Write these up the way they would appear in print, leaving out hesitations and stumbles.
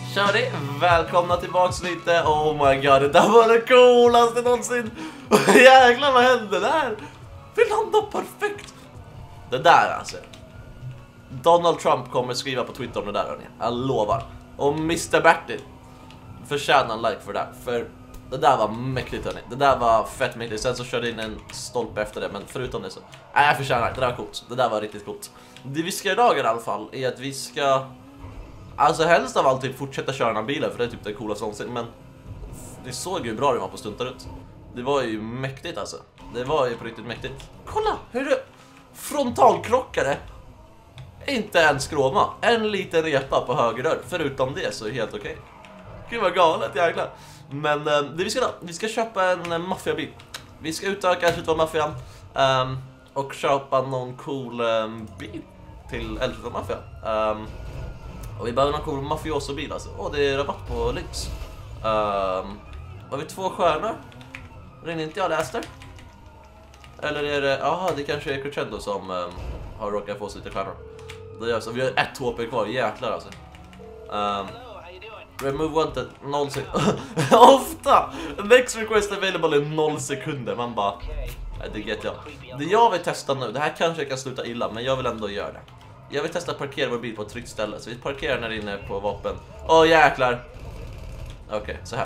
Tjari, välkomna tillbaks lite. Oh my god, det där var det coolaste någonsin. Jäklar, vad hände där? Vi landade perfekt. Det där alltså. Donald Trump kommer skriva på Twitter om det där, hörni. Jag lovar. Och Mr. Bertil förtjänar en like för det. För det där var mäktigt, hörni. Det där var fett mäktigt. Sen så körde in en stolpe efter det. Men förutom det så, jag förtjänar. Det där var coolt. Det där var riktigt coolt. Det vi ska göra idag i alla fall är att vi ska, alltså helst av allt typ fortsätta köra den här bilen. För det är typ det coolaste någonsin. Men det såg ju bra det var på stuntar ut. Det var ju mäktigt alltså. Det var ju på riktigt mäktigt. Kolla hur det frontalkrockade. Inte en skråma. En liten repa på höger dörr. Förutom det så är det helt okej. Gud vad galet, jäklar. Men det vi ska då, vi ska köpa en maffiabil. Vi ska utöka L22-maffian och köpa någon cool bil till L22-maffian. Och vi behöver någon cool mafioso-bil alltså. Och det är rabatt på Lynx. Har vi 2 stjärnor? Ringde inte jag läste? Eller är det, jaha, det kanske är Crescendo som har råkat få sig lite stjärnor. Det gör så, vi har 1 HP kvar, jäklar alltså. Remove wanted, 0 sekunder. Ofta! Next request available i 0 sekunder. Man bara, det get jag. Det jag vill testa nu, det här kanske kan sluta illa, men jag vill ändå göra det. Jag vill testa att parkera vår bil på ett tryggt ställe. Så vi parkerar när inne på vapen. Åh jäklar. Okej, så här.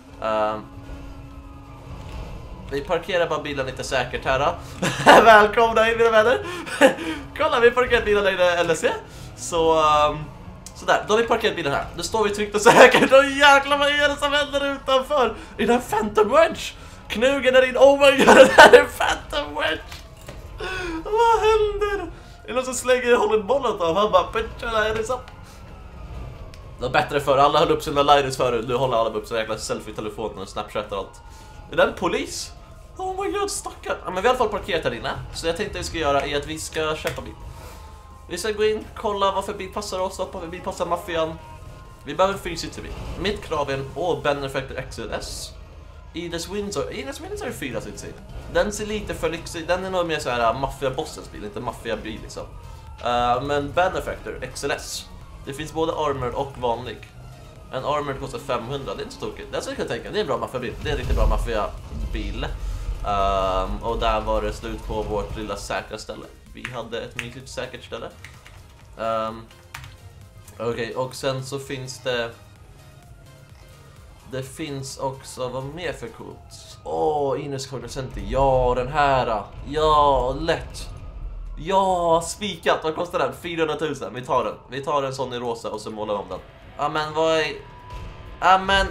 Vi parkerar bara bilen lite säkert här då. Välkomna in mina vänner. Kolla, vi parkerar bilen i LSC. Så sådär, då har vi parkerat bilen här. Då står vi tryggt och säkert. Och jäklar, vad är det som händer utanför? Är det en Phantom Wedge? Knugen är in. Oh my god, det här är Phantom Wedge. Vad händer? Det är någon som slänger hållet bollen av. Han bara, pitcha, är det så? Det var bättre för alla höll upp sina lighters förut. Nu håller alla upp sina jäkla selfie-telefoner och snapchat och allt. Är det en polis? Oh my god, stackar. Ja, men vi har i alla fall parkerat här inne. Så jag tänkte att vi ska göra är att vi ska köpa bil. Vi ska gå in, kolla vad för bil passar oss, vad för bil passar maffian. Vi behöver en 4-seater-bil. Mitt krav är en Benefactor XLS. Ines Windsor är 4-seater. Den ser lite för lyxig. Den är nog mer så här maffia-bossens bil, inte maffia-bil liksom. Men Benefactor XLS. Det finns både armored och vanlig. En armored kostar 500, det är inte så tokigt. Det är så jag kan tänka, det är en bra maffia-bil. Det är en riktigt bra maffia-bil. Och där var det slut på vårt lilla säkra ställe. Vi hade ett mysigt säkert ställe. Okej, och sen så finns det... Det finns också, vad mer för coolt? Ines Corner Center. Ja, den här. Ja, lätt. Ja, spikat. Vad kostar den? 400 000. Vi tar den. Vi tar en sån i rosa och så målar vi om den. Amen, vad är... Amen.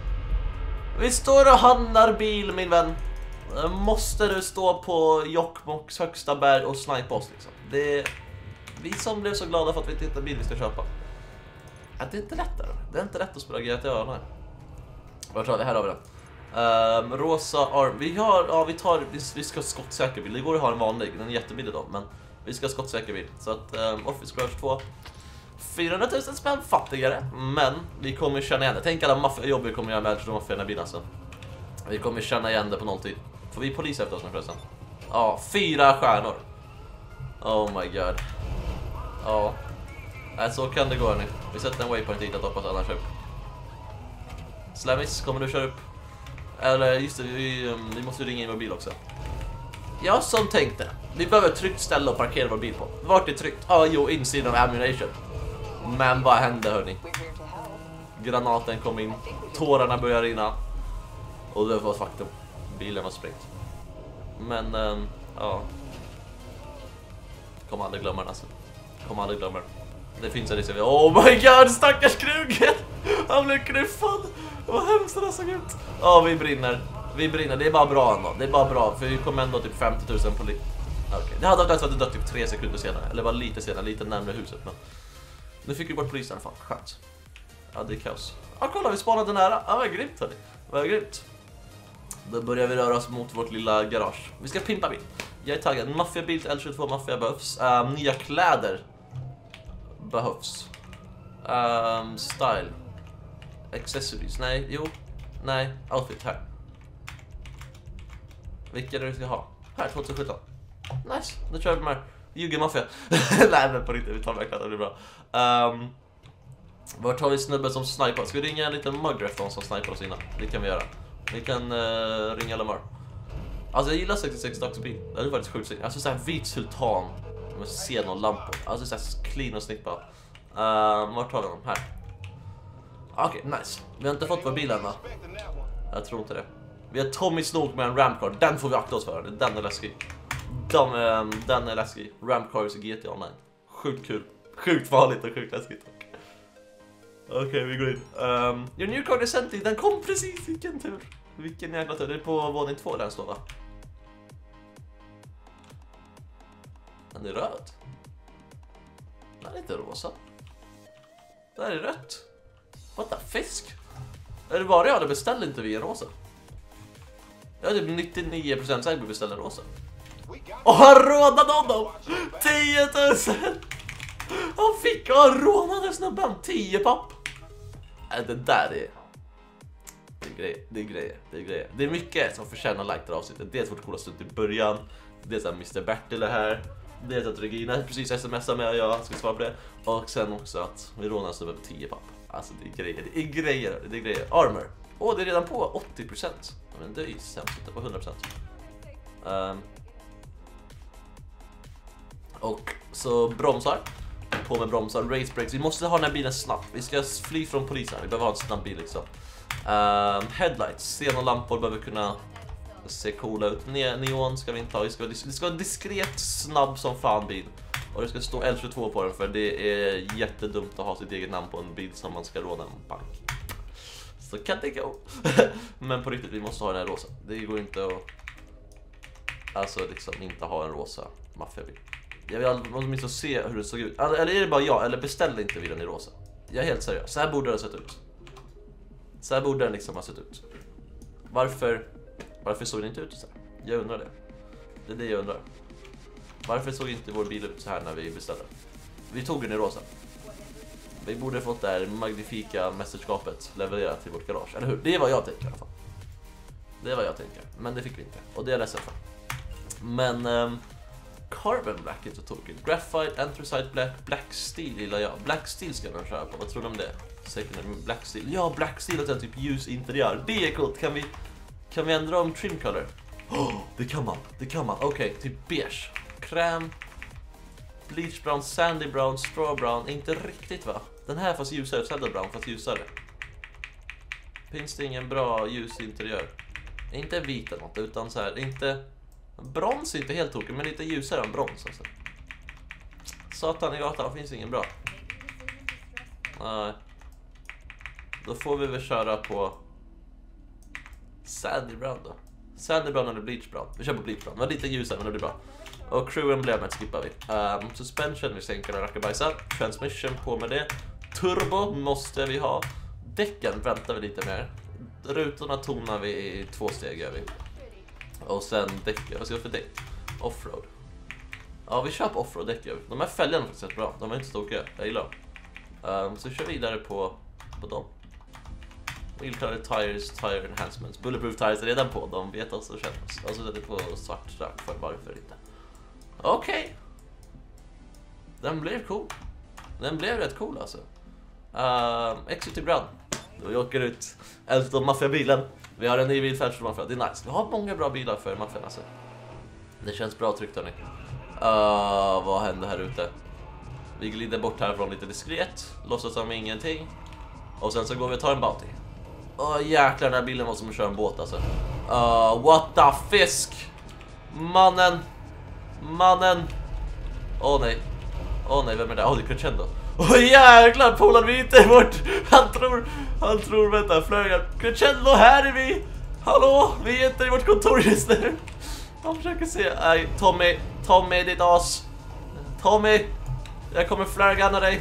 Vi står och handlar bil, min vän. Måste du stå på Jokkmokks högsta berg och snipa oss liksom? Det är vi som blev så glada för att vi inte hittar bil vi ska köpa. Det är inte lättare. Det är inte lätt att spela GTA, nej. Vad tror vi? Här har vi den. Rosa arm. Vi har, ja, vi ska skottsäker bil. Det går att ha en vanlig, den är jättebillig då, men vi ska skottsäker bil. Så att Office Garage 2 400 000 spänn fattigare, men vi kommer känna igen det. Tänk alla maffiajobb vi kommer göra med de maffiorna bilen alltså. Vi kommer känna igen det på nolltid. Får vi polis efter oss nu förresten? Ja, 4 stjärnor. Oh my god. Ja. Så kan det gå nu. Vi sätter en waypoint dit att hoppas alla kör upp. Slamis, kommer du köra upp? Eller just det, vi måste ringa in vår bil också. Jag som tänkte, vi behöver ett tryggt ställe att parkera vår bil på. Vart är tryggt? Jo, insidan av ammunition. Men vad hände, hörni? Granaten kom in, tårarna började rinna. Och det var ett faktum. Bilen var sprängd. Men, ja. Kommer aldrig glömma den alltså. Kommer aldrig glömma den. Det finns en risk. Oh my god, stackars Krugen! Han blev knuffad. Vad hemskt det såg ut. Vi brinner. Vi brinner. Det är bara bra ändå. Det är bara bra. För vi kommer ändå typ 50 000 på liv. Okay. Det hade varit att det dött typ 3 sekunder senare. Eller bara lite senare. Lite närmare huset. Men nu fick vi bort polisen i alla fall. Skönt. Ja, det är kaos. Kolla, vi spanade nära. Vad grymt, hörni. Vad grymt. Då börjar vi röra oss mot vårt lilla garage. Vi ska pimpa bil. Jag är taggad. Maffiabil till L22 Maffia behövs. Nya kläder behövs. Style. Accessories. Nej, jo. Nej, outfit här. Vilka är det vi ska ha? Här, 2017. Nice, då kör vi med Yugi Mafia. Nej, men på riktigt, vi tar med kläder, det blir bra. Vart har vi snubben som snipar? Ska vi ringa en liten mugger efter någon som snipar oss innan? Det kan vi göra. Vi kan ringa Lamar. Alltså jag gillar 66 dagsbil. Det är faktiskt sjukt. Alltså såhär vit sultan med xenonlampor. Alltså såhär clean och snippa. Vart har vi dem? Här. Okej, nice. Vi har inte fått vår bil än, va? Jag tror inte det. Vi har Tommy Snook med en ramcar. Den får vi akta oss för. Den är läskig. Den är läskig. Ramcars i GT Online. Sjukt kul. Sjukt farligt och sjukt läskigt. Okej, vi går in. Your new card is sent. Den kom precis. Vilken tur. Vilken jäkla tur. Det är på våning 2 där den står, va? Den är röd. Den är inte rosa. Den är rött. What the fisk? Är det bara jag hade beställt inte vi en rosa? Jag är typ 99% säker på att beställa en rosa. Och han rånade honom! 10 000! Han rånade snubben! 10 papp! Det där är... Det är grejer. Det är mycket som förtjänar like det avsnittet. Dels vårt coola stund i början. Dels att Mr. Bertil är här. Dels att Regina precis smsar med och jag ska svara på det. Och sen också att vi rånar snubben med 10 papp. Alltså det är grejer. Armor. Det är redan på 80%. Men det är ju sämst, inte på 100%. Och så bromsar. På med bromsar, race brakes. Vi måste ha den här bilen snabbt. Vi ska fly från polisen. Vi behöver ha en snabb bil liksom. Headlights, xenonlampor behöver kunna se coola ut. Neon ska vi inte ha. Vi ska ha en diskret, snabb som fan bil. Och det ska stå L22 på den, för det är jättedumt att ha sitt eget namn på en bil som man ska råna en bank. Så kan det gå. Men på riktigt, vi måste ha den här rosa. Det går inte att... Alltså liksom inte ha en rosa maffiabil. Jag vill åtminstone se hur det såg ut. Eller är det bara jag? Eller beställde inte vi den i rosa? Jag är helt seriös. Så här borde den ha sett ut. Så här borde den liksom ha sett ut. Varför såg den inte ut så här? Jag undrar det. Det är det jag undrar. Varför såg inte vår bil ut så här när vi beställde? Vi tog den i rosa. Vi borde fått det här magnifika mästerskapet levererat till vårt garage. Eller hur? Det är vad jag tänker i alla fall. Det är vad jag tänker. Men det fick vi inte. Och det är jag ledsen för. Men Carbon Black är så tokigt. Graphite, Anthracite Black, Black Steel gillar jag. Black Steel ska man köra på. Vad tror du om det? Säkert Black Steel. Ja, Black Steel och den typ ljus interiör. Det är coolt. Kan vi ändra om trim color? Det kan man. Okej, typ beige. Kräm. Bleach brown, sandy brown, straw brown. Inte riktigt, va? Den här fast ljusare, Zelda brown fast ljusare. Finns det ingen bra ljus interiör? Inte vit eller något, utan så här, inte... Brons är inte helt tokig, men lite ljusare än brons alltså. Satan i gatan, finns ingen bra. Nej. Då får vi väl köra på sandy brown då. Sandy brown eller bleach brown. Vi kör på bleach brown, men lite ljusare, men det blir bra. Och crew emblemet skippar vi. Suspension, vi sänker den rackabajsar. Transmission, på med det. Turbo måste vi ha. Däcken väntar vi lite mer. Rutorna tonar vi i 2 steg, gör vi. Och sen däck, vad ska vi för däck? Offroad. Ja, vi kör på offroad-däck. De här fälgarna är faktiskt rätt bra. De är inte så tokiga, jag gillar dem. Så kör vi vidare på dem. Wheel color tires, tire enhancements. Bulletproof tires är redan på. De vet oss och känner oss. Och så sätter på svart strack för varför inte. Okej. Den blev cool. Den blev rätt cool alltså. Exit till brand. Då vi åker ut efter maffiabilen. Vi har en ny bil för maffia. Det är nice. Vi har många bra bilar för maffian alltså. Det känns bra tryggt, hörni. Vad händer här ute? Vi glider bort härifrån lite diskret. Låtsas som ingenting. Och sen så går vi och tar en bounty. Jäklar, den här bilen var som att köra en båt alltså. What the fisk? Mannen. Åh nej, vem är det? Det är Crescendo. Jäklar, polaren, vi är inte bort. Han tror, vänta, flögar. Crescendo, här är vi. Hallå, vi är inte i vårt kontor just nu. Han försöker se. Nej, Tommy, ditt as. Tommy, jag kommer flögarna dig.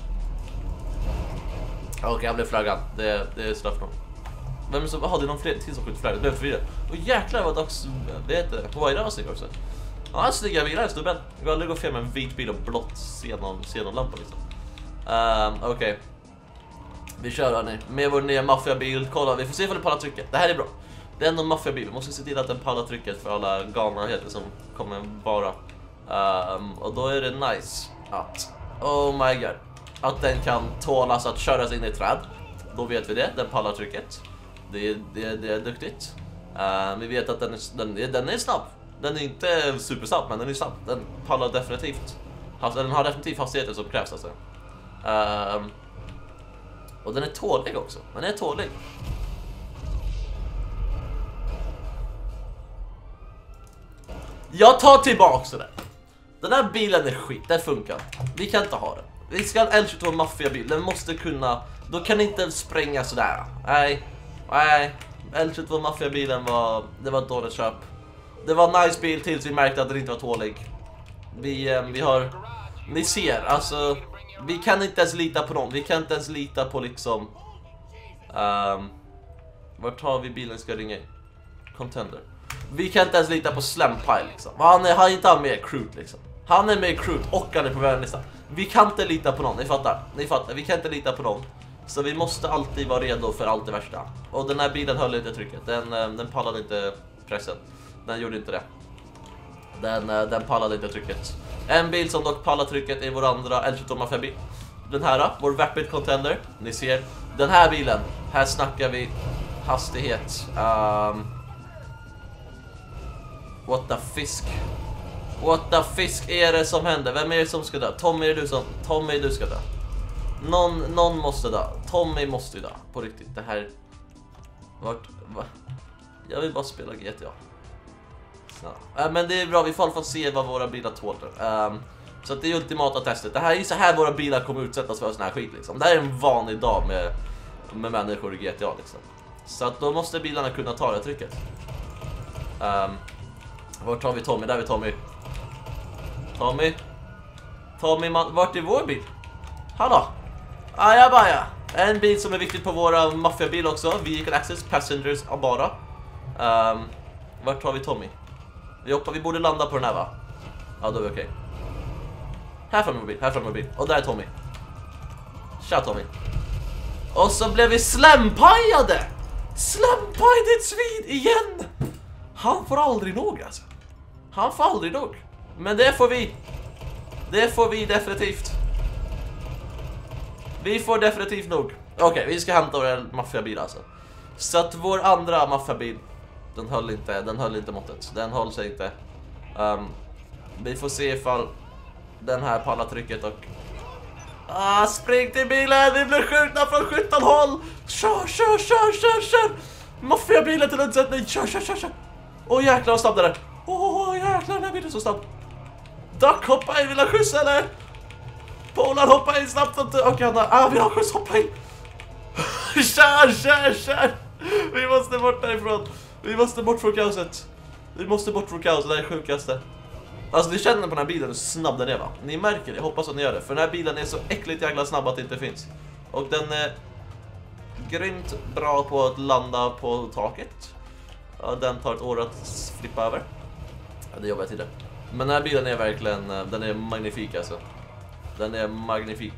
Okej, jag blev flaggan. Det är straff nog. Vem är så? Det är någon fler till som skjuter flaggan. Det blev förvirrad. Och jäklar vad dags. Det heter det. Vad är det snygg också? Ja, han snygga bilar, stubben. Jag vill gå fel med en vit bil och blått xenonlampa liksom. Okej. Vi kör, hörni. Med vår nya maffiabil. Kolla, vi får se om det pallar trycket. Det här är bra. Det är ändå en maffiabil. Vi måste se till att den pallar trycket för alla galnheter som kommer vara. Och då är det nice att... Oh my god. att den kan tålas att köras in i träd. Då vet vi det, den pallar trycket. Det är duktigt. Vi vet att den är snabb. Den är inte supersnabb, men den är snabb. Den pallar definitivt. Den har definitivt hastigheter som krävs alltså. Och den är tålig också. Den är tålig. Jag tar tillbaka det. Den här bilen är skit, den funkar. Vi kan inte ha den. Vi ska ha en L22 maffiabil. Den måste kunna. Då kan inte spränga sådär. Nej. L22 maffiabilen det var ett dåligt köp. Det var en nice bil tills vi märkte att den inte var tålig. Vi har. Ni ser, alltså. Vi kan inte ens lita på dem. Vi kan inte ens lita på liksom. Vart har vi bilen ska ringa in? Contender. Vi kan inte ens lita på Slampie liksom. Han är inte med Crute liksom. Han är med Crute och han är på världslistan. Vi kan inte lita på någon, ni fattar. Vi kan inte lita på någon. Så vi måste alltid vara redo för allt det värsta. Och den här bilen höll inte trycket. Den pallade inte pressen. Den gjorde inte det. Den pallade inte trycket. En bil som dock pallar trycket är vår andra L22 Mafia-bil. Den här, vår Rapid Contender. Ni ser, den här bilen. Här snackar vi hastighet. What the fisk? What the fisk är det som händer? Vem är det som ska dö? Tommy, du ska dö. Någon måste dö. Tommy måste dö. På riktigt, det här. Va? Jag vill bara spela GTA. Men det är bra, vi får i alla fall se vad våra bilar tål. Så att det är ultimata testet. Det här är så här våra bilar kommer utsättas för sån här skit liksom. Det här är en vanlig dag med människor i GTA liksom. Så att då måste bilarna kunna ta det trycket. Vart har vi Tommy? Där är vi Tommy. Tommy, vart är vår bil? Hallå? Ajabaja. En bil som är viktig på våra maffiabil också. Vehicle access, passengers bara. Vart har vi Tommy? Vi borde landa på den här va? Ja, då är vi okej. Här framme mobil. Och där är Tommy. Tja Tommy. Och så blev vi slampajade. Slampaj ditt svin igen. Han får aldrig nog alltså. Han får aldrig nog. Men det får vi. Det får vi definitivt. Vi får definitivt nog. Okej, vi ska hämta vår maffiabil alltså. Så att vår andra maffiabil, den höll inte måttet. Den höll sig inte. Vi får se ifall den här pallar trycket och spring till bilen, vi blir skjutna från 17 håll. Kör. Maffiabilen till undsättning. Kör. Åh jäklar vad snabb det där. Åh jäklar, den här bilen är så snabb. Duck, hoppa in, vill ha skjuts eller? Polar, hoppa in snabbt. Okej, vi har skjuts, hoppa in. Kör. Vi måste bort därifrån. Vi måste bort från kaoset. Det är det sjukaste. Alltså ni känner på den här bilen hur snabb den är va? Ni märker det, jag hoppas att ni gör det. För den här bilen är så äckligt jäkla snabb att det inte finns. Och den är grymt bra på att landa på taket. Ja, den tar ett år att flippa över. Ja, det jobbar jag till det. Men den här bilen är verkligen, den är magnifik alltså. Den är magnifik.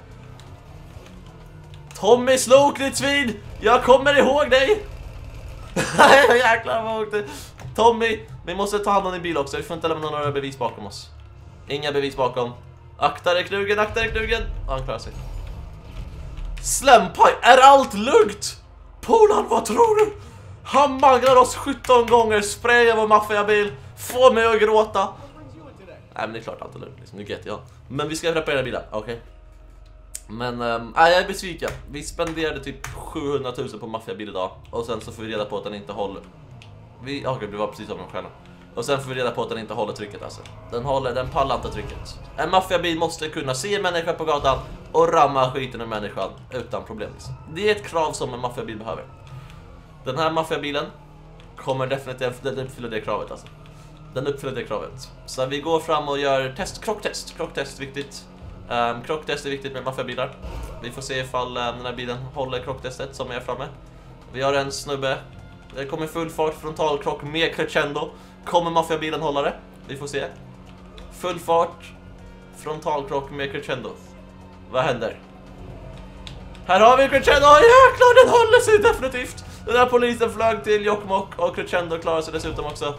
Tommy Slok, ditt svin! Jag kommer ihåg dig! Jäklar vad åkte. Tommy, vi måste ta hand om din bil också. Vi får inte lämna några bevis bakom oss. Inga bevis bakom. Akta dig knugen. Han klarar sig. Slampaj, är allt lugnt? Polan, vad tror du? Han manglar oss 17 gånger, sprayar vår maffiabil, får mig att gråta. Nej men det är klart allt är lugnt liksom. Nu get jag. Men vi ska reparera bilen, okej. Men jag är besviken. Vi spenderade typ 700 000 på maffiabil idag. Och sen så får vi reda på att den inte håller. Det var precis som de själva. Och sen får vi reda på att den inte håller trycket alltså. Den pallar inte trycket. En maffiabil måste kunna se en människa på gatan och ramma skiten ur människan utan problem liksom. Det är ett krav som en maffiabil behöver. Den här maffiabilen kommer definitivt uppfylla det kravet alltså. Den uppfyller det kravet. Så vi går fram och gör krocktest. Krocktest är viktigt. Krocktest är viktigt med maffiabilar. Vi får se ifall den här bilen håller krocktestet som är framme. Vi har en snubbe. Det kommer full fart, frontalkrock med crescendo. Kommer maffiabilen hålla det? Vi får se. Full fart, frontalkrock med crescendo. Vad händer? Här har vi crescendo. Jäklar, den håller sig definitivt. Den där polisen flög till Jokkmokk och crescendo klarar sig dessutom också.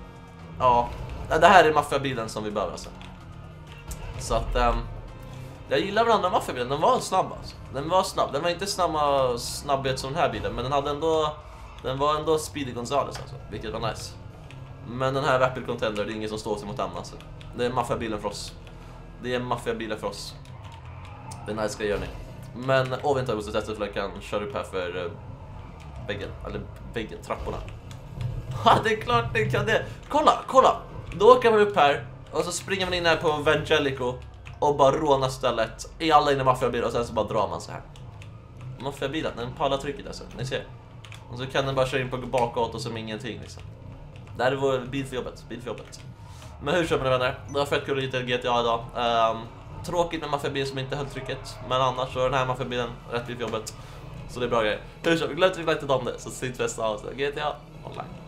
Ja, det här är maffiabilen som vi behöver alltså. Så att Jag gillar den andra maffiabilen, den var snabb alltså. Den var snabb, den var inte samma snabbhet som den här bilen. Men den hade ändå, den var ändå Speedy Gonzales alltså, vilket var nice. Men den här Rapid Contender, det är ingen som står sig mot den alltså. Det är maffiabilen för oss. Det är maffiabilen för oss. Det är nice ska göra ni. Men vänta, jag måste testa för jag kan köra upp här för väggen, eller väggen, trapporna. Ja, det är klart det kan det. Kolla! Då åker man upp här och så springer man in här på Vangelico och bara rånar stället i alla inne maffiabilar och sen så bara drar man så här. Maffiabilen, den pallar trycket alltså, ni ser. Och så kan den bara köra in på bakåt och som ingenting liksom. Det här är vår bil för jobbet. Men hur kör man det, vänner? Det var fett kul att hitta GTA idag. Tråkigt med maffiabilen som inte höll trycket. Men annars så är den här maffiabilen rätt bil för jobbet. Så det är bra grejer. Hur kör vi? Glöm inte att like om det så syns nästa avsnitt. GTA online.